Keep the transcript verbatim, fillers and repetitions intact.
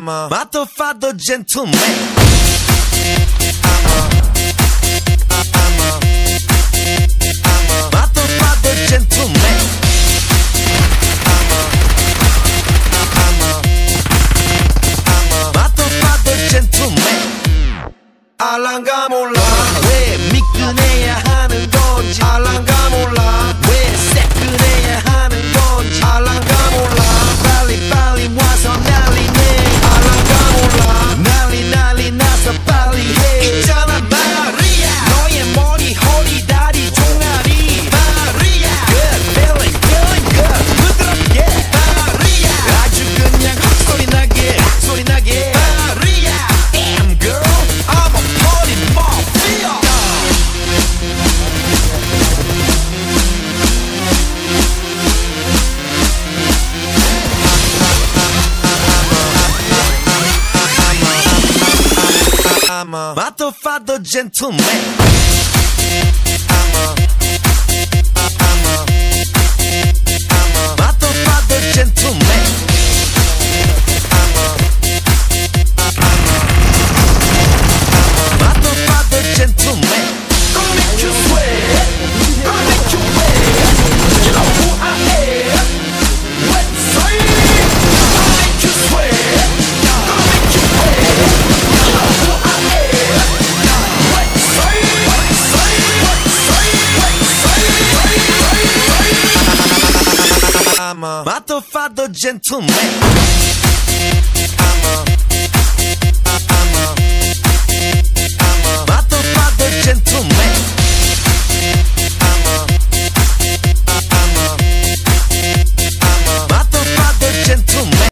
I'm a motherfucker gentleman. Motherfucker gentleman. Motherfucker gentleman. 알랑가 몰라 왜 미끈해야 하는 건지. 알랑가 몰라 왜 새끈해야 하는 건지. 알랑가 몰라 빨리 빨리 와서 난리네. 알랑가 몰라 난리 난리 나서 빨리 해. 있잖아 마리아 너의 머리 허리 다리 종아리 마리아 Good feeling feeling good 부드럽게 마리아 아주 그냥 헛소리 나게 소리 나게 마리아 Damn girl I'm a party mafia. I'm a motherfucker gentleman. I'm a, I'm a, I'm a motherfucker gentleman. I'm a, I'm a motherfucker gentleman. Gonna make you sweat, gonna make you wet. You know who I am. Let's say, gonna make you sweat, gonna make you wet. You know who I am. Let's say, let's say, let's say, let's say, let's say. I'm a motherfucker gentleman. I'm a, I'm a, I'm a motherfucker gentleman.